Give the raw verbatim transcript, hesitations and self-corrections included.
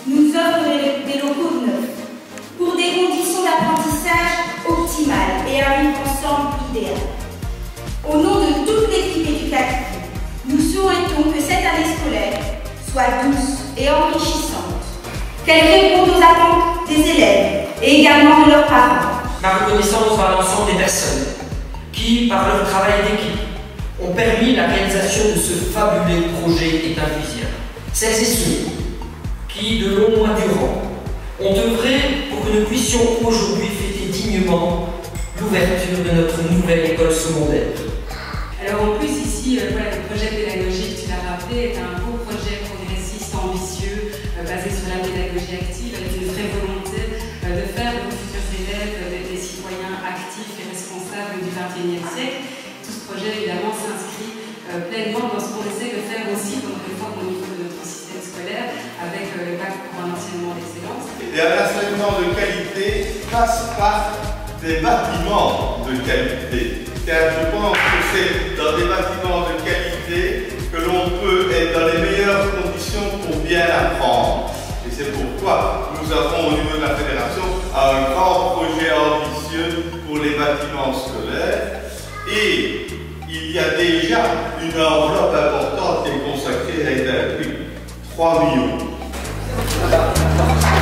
nous offre des locaux neufs pour des conditions d'apprentissage optimales et un vivre ensemble idéal. Au nom de toute l'équipe éducative, nous souhaitons que cette année scolaire soit douce et enrichissante, qu'elle réponde aux attentes des élèves et également de leurs parents. Ma reconnaissance va à l'ensemble des personnes qui, par leur travail d'équipe, ont permis la réalisation de ce fabuleux projet établissien. Celles et ceux qui, de longs mois durant, ont œuvré pour que nous puissions aujourd'hui fêter dignement l'ouverture de notre nouvelle école secondaire. Alors en plus ici, euh, voilà, le projet pédagogique, tu l'as rappelé, est un beau projet progressiste, ambitieux, euh, basé sur la pédagogie active, avec une vraie volonté euh, de faire de nos futurs élèves euh, des citoyens actifs et responsables du vingt et unième siècle. Tout ce projet évidemment s'inscrit euh, pleinement dans ce qu'on essaie de faire aussi comme réforme au niveau de notre système scolaire, avec euh, le bac pour un enseignement d'excellence. Et un enseignement de qualité passe par des bâtiments de qualité. Car je pense que c'est dans des bâtiments de qualité que l'on peut être dans les meilleures conditions pour bien apprendre. Et c'est pourquoi nous avons au niveau de la fédération un grand projet ambitieux pour les bâtiments scolaires. Et il y a déjà une enveloppe importante qui est consacrée à l'État, trois millions.